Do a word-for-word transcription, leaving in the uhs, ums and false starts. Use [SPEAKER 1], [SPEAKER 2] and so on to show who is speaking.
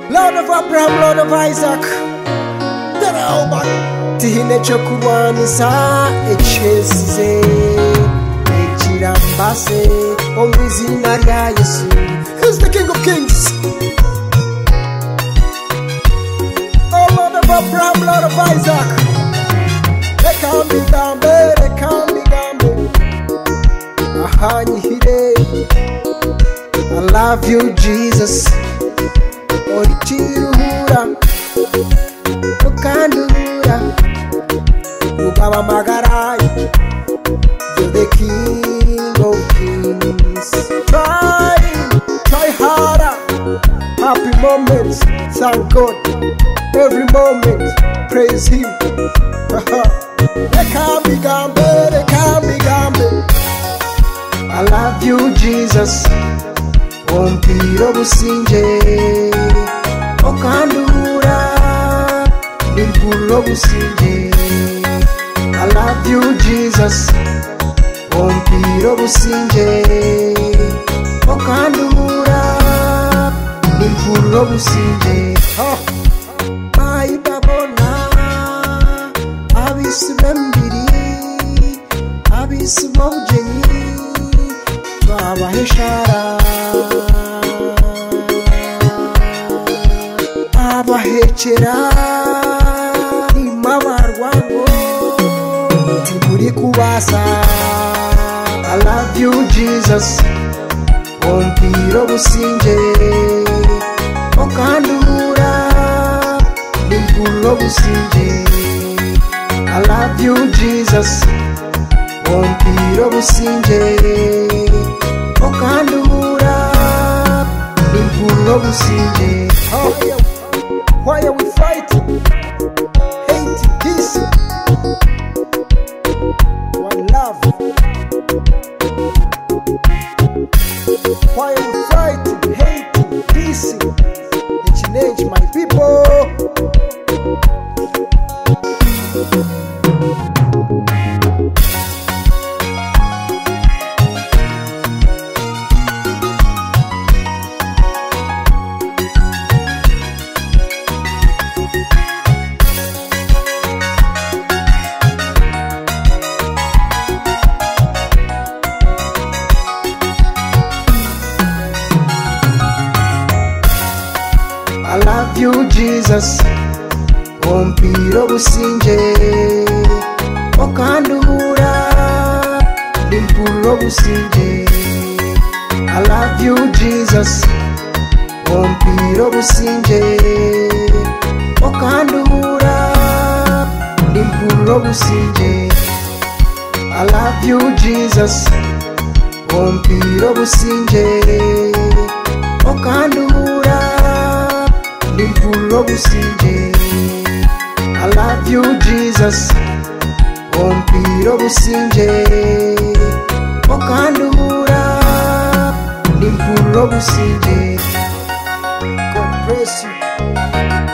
[SPEAKER 1] Lord of Abraham, Lord of Isaac, Teraoba, Tihine Chokuwanisa, Echese, Echirambase, Omizinaria Yesu. He's the King of Kings. Oh, Lord of Abraham, Lord of Isaac, they can't be gambe, they can't be gambe. Ahani Hide, I love you, Jesus. Orichiruhura, Ukandura, Ukama Magarai, you're the King of Kings. Try, try harder. Happy moments, thank God. Every moment, praise Him. They can't be gambe, they can't be gambe. I love you, Jesus. Ompiro businje, Okandura, Nimpulo businje. I love you, Jesus. Ompiro businje, Okandura, Nimpulo businje. Ai babona, abisibembiri, abisibojeni, baba heshara. Abahechera imabarwango tiburi kubasa. I love you, Jesus. Ompiro businje, Okandura, Nimpulo businje. I love you, Jesus. Ompiro businje, Okandura, Nimpulo businje. Why are we fighting? Hate, this one love. Why are we fighting? Hate, this change my people. I love you, Jesus. Ompiro businje, Okandura, Nimpulo businje. I love you, Jesus. Ompiro businje, Okandura, Nimpulo businje. I love you, Jesus. Ompiro businje, Okandura, Nimpulo businje. I love you, Jesus. Ompiro businje, Okandura, Nimpulo businje. God bless you.